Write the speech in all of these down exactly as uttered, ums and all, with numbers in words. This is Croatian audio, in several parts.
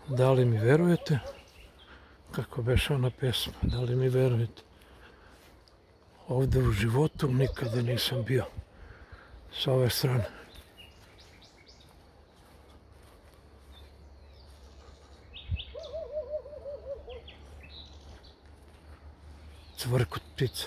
Da li mi verujete? Kako beše ona pesma, da li mi verujete? Ovdje u životu nikada nisam bio s ove strane. Cvrkut ptica.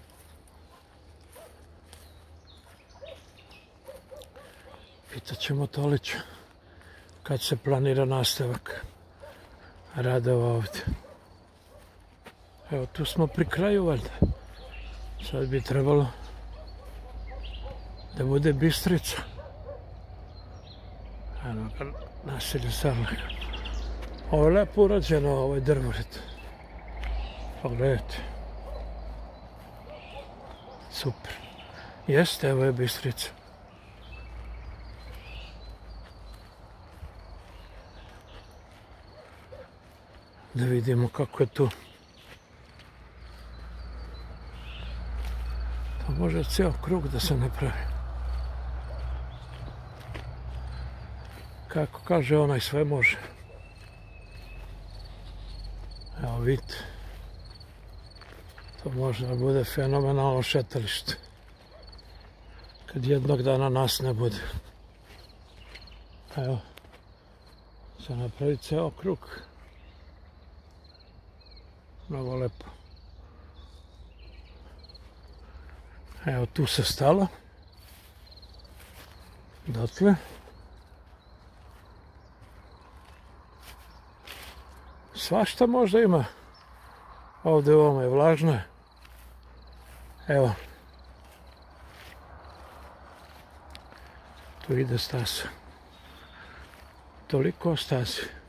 Pitat ćemo Tolića kad se planira nastavak radova ovdje. Evo, tu smo pri kraju valjda. Sad bi trebalo da bude Bistrica. Eno ga, naselje Sarlaka. Ovo je lepo urađeno, ovaj drvored. Pogledajte. Super. Jeste, evo je Bistrica. Da vidimo kako je tu. To može cijel krug da se napravi. Kako kaže onaj, sve može. Evo vidite. To može da bude fenomenalno šetalište. Kad jednog dana nas ne bude. Evo. Se napravi cijel krug. Mnogo lepo. Evo, tu se stalo. Dotle. Svašta možda ima. Ovdje u ovome je vlažno. Evo. Tu ide stasa. Toliko o stasi.